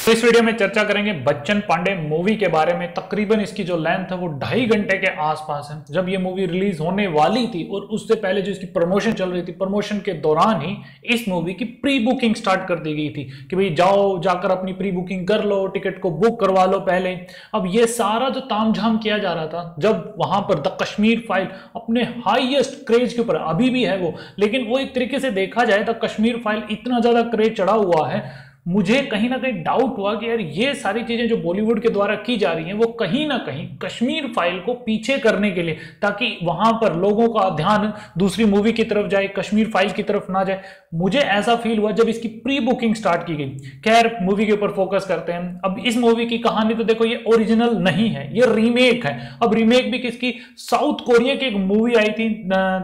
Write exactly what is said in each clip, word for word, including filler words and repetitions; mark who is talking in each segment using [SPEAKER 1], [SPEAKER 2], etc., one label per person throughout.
[SPEAKER 1] तो इस वीडियो में चर्चा करेंगे बच्चन पांडे मूवी के बारे में। तकरीबन इसकी जो लेंथ है वो ढाई घंटे के आसपास है। जब ये मूवी रिलीज होने वाली थी और उससे पहले जो इसकी प्रमोशन चल रही थी, प्रमोशन के दौरान ही इस मूवी की प्री बुकिंग स्टार्ट कर दी गई थी कि भाई जाओ जाकर अपनी प्री बुकिंग कर लो, टिकट को बुक करवा लो पहले। अब ये सारा जो तामझाम किया जा रहा था, जब वहां पर द कश्मीर फाइल अपने हाईएस्ट क्रेज के ऊपर, अभी भी है वो, लेकिन वो एक तरीके से देखा जाए द कश्मीर फाइल इतना ज्यादा क्रेज चढ़ा हुआ है, मुझे कहीं ना कहीं डाउट हुआ कि यार ये सारी चीजें जो बॉलीवुड के द्वारा की जा रही हैं वो कहीं ना कहीं कश्मीर फाइल को पीछे करने के लिए, ताकि वहां पर लोगों का ध्यान दूसरी मूवी की तरफ जाए, कश्मीर फाइल की तरफ ना जाए। मुझे ऐसा फील हुआ जब इसकी प्री बुकिंग स्टार्ट की गई। खैर, मूवी के ऊपर फोकस करते हैं। अब इस मूवी की कहानी तो देखो, ये ओरिजिनल नहीं है, ये रीमेक है। अब रीमेक भी किसकी? साउथ कोरिया की एक मूवी आई थी,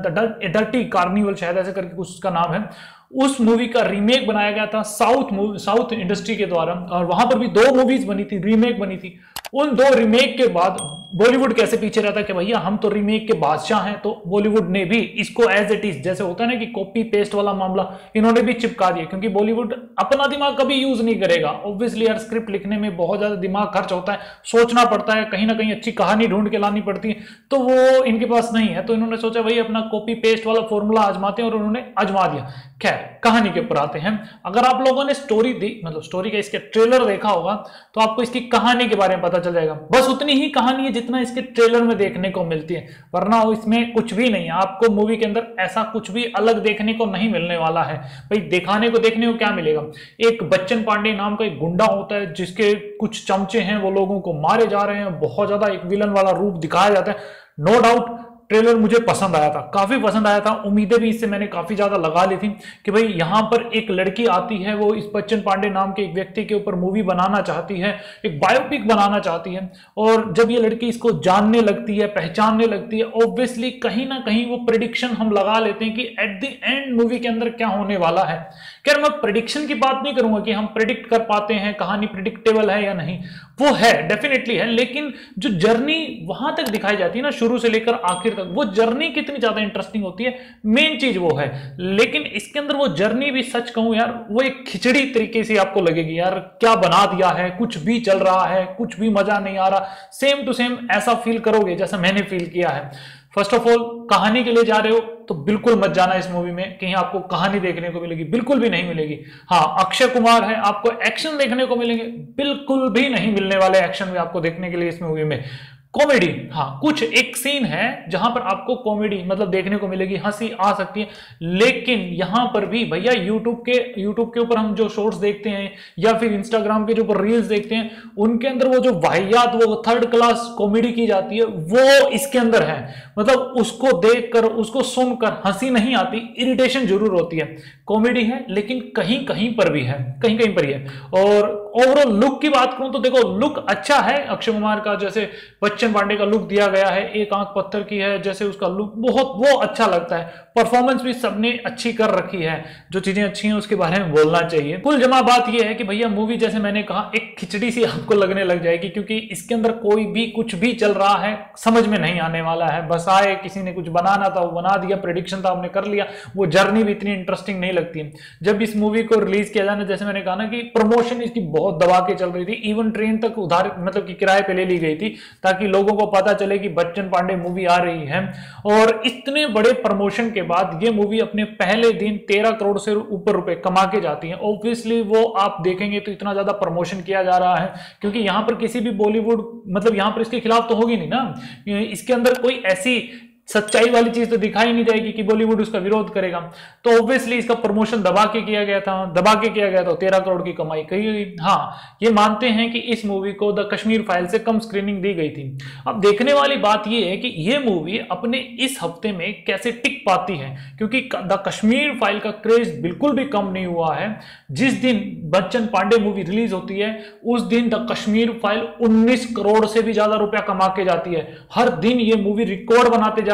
[SPEAKER 1] डर्टी कार्निवल शायद ऐसे करके कुछ उसका नाम है। उस मूवी का रीमेक बनाया गया था साउथ मूवी साउथ इंडस्ट्री के द्वारा, और वहां पर भी दो मूवीज बनी थी, रीमेक बनी थी। उन दो रीमेक के बाद बॉलीवुड कैसे पीछे रहता कि भैया हम तो रीमेक के बादशाह हैं, तो बॉलीवुड ने भी इसको एज इट इज, जैसे होता है ना कि कॉपी पेस्ट वाला मामला, इन्होंने भी चिपका दिया। क्योंकि बॉलीवुड अपना दिमाग कभी यूज नहीं करेगा। ऑब्वियसली यार, स्क्रिप्ट लिखने में बहुत ज्यादा दिमाग खर्च होता है, सोचना पड़ता है, कहीं ना कहीं अच्छी कहानी ढूंढ के लानी पड़ती है, तो वो इनके पास नहीं है। तो इन्होंने सोचा भाई अपना कॉपी पेस्ट वाला फॉर्मूला आजमाते हैं, और उन्होंने आजमा दिया। खैर, कहानी के ऊपर आते हैं। अगर आप लोगों ने स्टोरी दी, मतलब स्टोरी का इसके ट्रेलर देखा होगा, तो आपको इसकी कहानी के बारे में पता चल जाएगा। बस उतनी ही कहानी है जितना इसके ट्रेलर में देखने को मिलती है, वरना इसमें कुछ भी नहीं है। आपको मूवी के अंदर ऐसा कुछ भी अलग देखने को नहीं मिलने वाला है। भाई दिखाने को देखने को क्या मिलेगा? एक बच्चन पांडे नाम का एक गुंडा होता है, जिसके कुछ चमचे हैं, वो लोगों को मारे जा रहे हैं, बहुत ज्यादा एक विलन वाला रूप दिखाया जाता है। नो डाउट ट्रेलर मुझे पसंद आया था, काफी पसंद आया था। उम्मीदें भी इससे मैंने काफी ज्यादा लगा ली थी कि भाई यहां पर एक लड़की आती है, वो इस बच्चन पांडे नाम के एक व्यक्ति के ऊपर मूवी बनाना चाहती है, एक बायोपिक बनाना चाहती है। और जब ये लड़की इसको जानने लगती है, पहचानने लगती है, ऑब्वियसली कहीं ना कहीं वो प्रेडिक्शन हम लगा लेते हैं कि एट द एंड मूवी के अंदर क्या होने वाला है। खैर, मैं प्रेडिक्शन की बात नहीं करूंगा कि हम प्रेडिक्ट कर पाते हैं, कहानी प्रिडिक्टेबल है या नहीं, वो है, डेफिनेटली है। लेकिन जो जर्नी वहां तक दिखाई जाती है ना, शुरू से लेकर आखिर तक, वो जर्नी कितनी ज्यादा इंटरेस्टिंग होती है, मेन चीज वो है। लेकिन इसके अंदर वो जर्नी भी, सच कहूं यार, वो एक खिचड़ी तरीके से आपको लगेगी। यार क्या बना दिया है, कुछ भी चल रहा है, कुछ भी मजा नहीं आ रहा, सेम टू सेम ऐसा फील करोगे जैसा मैंने फील किया है। फर्स्ट ऑफ ऑल, कहानी के लिए जा रहे हो तो बिल्कुल मत जाना इस मूवी में, कहीं आपको कहानी देखने को मिलेगी, बिल्कुल भी नहीं मिलेगी। हाँ, अक्षय कुमार है, आपको एक्शन देखने को मिलेंगे, बिल्कुल भी नहीं मिलने वाले एक्शन भी आपको देखने के लिए इस मूवी में। कॉमेडी, हाँ, कुछ एक सीन है जहां पर आपको कॉमेडी मतलब देखने को मिलेगी, हंसी आ सकती है। लेकिन यहां पर भी भैया यूट्यूब के यूट्यूब के ऊपर हम जो शॉर्ट्स देखते हैं या फिर इंस्टाग्राम के जो ऊपर रील्स देखते हैं, उनके अंदर वो जो वाहियात, वो थर्ड क्लास कॉमेडी की जाती है, वो इसके अंदर है। मतलब उसको देखकर, उसको सुनकर हंसी नहीं आती, इरिटेशन जरूर होती है। कॉमेडी है लेकिन कहीं कहीं पर भी है, कहीं कहीं पर ही है। और ओवरऑल लुक की बात करूं तो देखो, लुक अच्छा है अक्षय कुमार का, जैसे बच्चन पांडे का लुक दिया गया है, एक आंख पत्थर की है, जैसे उसका लुक बहुत वो अच्छा लगता है। परफॉर्मेंस भी सबने अच्छी कर रखी है, जो चीजें अच्छी हैं उसके बारे में बोलना चाहिए। कुल जमा बात यह है कि भैया मूवी, जैसे मैंने कहा, एक खिचड़ी सी आपको लगने लग जाएगी, क्योंकि इसके अंदर कोई भी कुछ भी चल रहा है, समझ में नहीं आने वाला है। बस आए, किसी ने कुछ बनाना था वो बना दिया, प्रेडिक्शन था आपने कर लिया, वो जर्नी भी इतनी इंटरेस्टिंग नहीं लगती है। जब इस मूवी को रिलीज किया जाना, जैसे मैंने कहा ना कि प्रमोशन इसकी बहुत दबा के चल रही थी, इवन ट्रेन तक उधार मतलब कि किराए पे ले ली गई थी, ताकि लोगों को पता चले कि बच्चन पांडे मूवी आ रही है। और इतने बड़े प्रमोशन के बाद ये मूवी अपने पहले दिन तेरह करोड़ से ऊपर रुपए कमा के जाती है। ऑब्वियसली वो आप देखेंगे तो इतना ज्यादा प्रमोशन किया जा रहा है, क्योंकि यहां पर किसी भी बॉलीवुड मतलब यहां पर इसके खिलाफ तो होगी नहीं ना, इसके अंदर कोई ऐसी सच्चाई वाली चीज तो दिखाई नहीं जाएगी कि बॉलीवुड उसका विरोध करेगा। तो ऑब्वियसली इसका प्रमोशन दबा के किया गया था, दबा के किया गया था, तेरह करोड़ की कमाई कही। हाँ, ये मानते हैं कि इस मूवी को द कश्मीर फाइल से कम स्क्रीनिंग दी गई थी। अब देखने वाली बात यह है कि यह मूवी अपने इस हफ्ते में कैसे टिक पाती है, क्योंकि द कश्मीर फाइल का क्रेज बिल्कुल भी कम नहीं हुआ है। जिस दिन बच्चन पांडे मूवी रिलीज होती है, उस दिन द कश्मीर फाइल उन्नीस करोड़ से भी ज्यादा रुपया कमा के जाती है। हर दिन ये मूवी रिकॉर्ड बनाते जा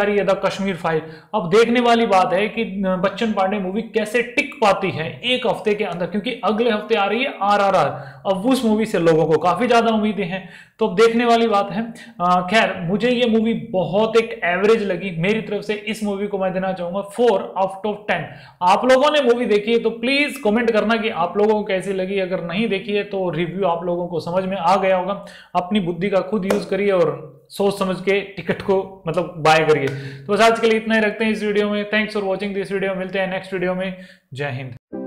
[SPEAKER 1] रही है द कश्मीर फाइल। अब देखने वाली बात है कि बच्चन पांडे मूवी कैसे टिक पाती है एक हफ्ते के अंदर, क्योंकि अगले हफ्ते आ रही है आरआरआर। अब उस मूवी से लोगों को काफी ज्यादा उम्मीदें हैं, तो अब देखने वाली बात है। खैर मुझे ये मूवी बहुत एक एवरेज लगी। मेरी तरफ से इस मूवी को मैं देना चाहूंगा फोर आउट ऑफ टेन। आप लोगों ने मूवी देखी है तो प्लीज कमेंट करना कि आप लोगों को कैसी लगी। अगर नहीं देखी है तो रिव्यू आप लोगों को समझ में आ गया होगा। अपनी बुद्धि का खुद यूज करिए और सोच समझ के टिकट को मतलब बाय करिए। तो बस आज के लिए इतना ही रखते हैं इस वीडियो में। Thanks for watching this video. मिलते हैं नेक्स्ट वीडियो में। जय हिंद।